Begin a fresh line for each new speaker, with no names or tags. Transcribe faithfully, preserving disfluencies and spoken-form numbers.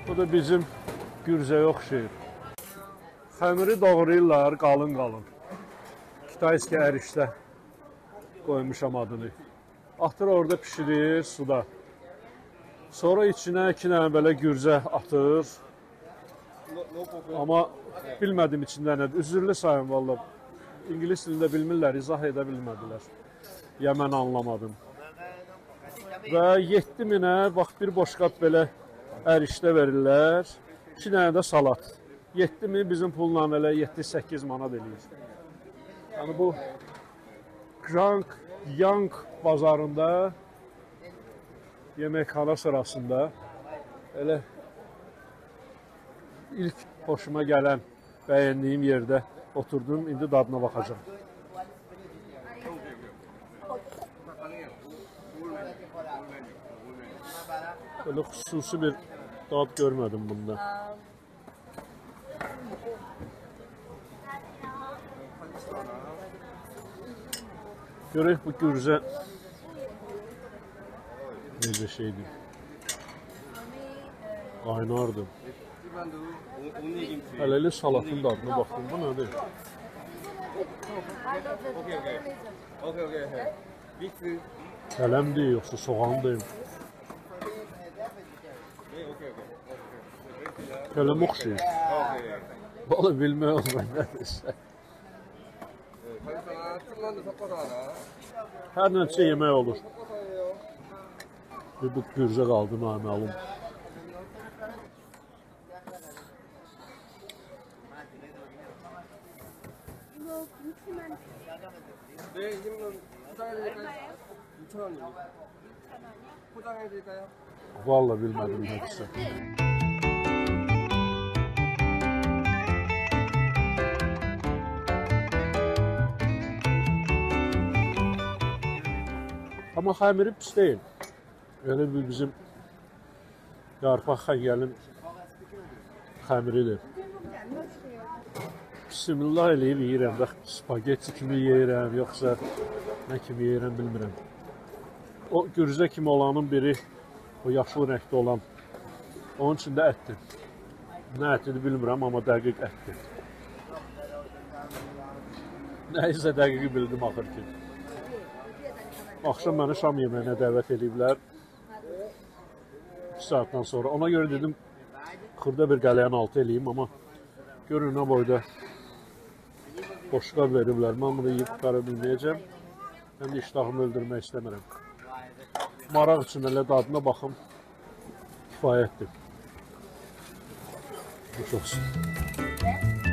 Bu da bizim gürzəyə oxşayır. Xəmiri doğrayırlar qalın-qalın. Kitayski ərişdə qoymuşam adını. Atır orada pişirir suda. Sonra içinə iki dənə belə gürzə atır. Amma bilmədim içində nədir. Üzürlü sayın valla. İngilis dilində bilmirlər, izah edə bilmədilər. Ya mən anlamadım. Və yeddi minə, bax bir boşqat belə ərişdə verirlər. iki dənə də salat. yeddi min bizim pulla elə yeddi səkkiz manat eləyir. Yəni bu Qjanq, Yanq bazarında yeməkhana sırasında elə ilk hoşuma gələn, bəyəndiyim yerdə oturdum. İndi dadına baxacağım. Böyle xüsusi bir dad görmədim bunda. Görək bu gürzə necə şeydir. Qaynardır. Hələli salatın dadına baxdım. Bu nədir? Kələmdir yoxsa soğandır? Kələm oxşayır. Balı bilmək olmay nədirsə. Hər nəticə yemək olur. Bir bu gürzə qaldı naməlum. Vallahi bilmədim nədirsə. Amma xəmiri pis deyil. Elə bir bizim yarpaq xəngəlin xəmiridir. Bismillah eləyib yeyirəm. Spagetti kimi yeyirəm, yoxsa nə kimi yeyirəm bilmirəm. O gürzə kimi olanın biri, o yaşıl rəngdə olan, onun içində ətdir. Nə ətidir bilmirəm, amma dəqiq ətdir. Nəysə dəqiqi bildim axır ki. Axşam məni şam yeməyinə dəvət ediblər. iki saatdan sonra. Ona görə dedim, xırda bir qələyən altı eləyim, amma görün nə boyda boşqab veriblər. Mən bunu yiyib qara bilməyəcəm. Mən də iştahımı öldürmək istəmirəm. Maraq üçün elə dadına baxım, kifayətdir. Hoş olsun.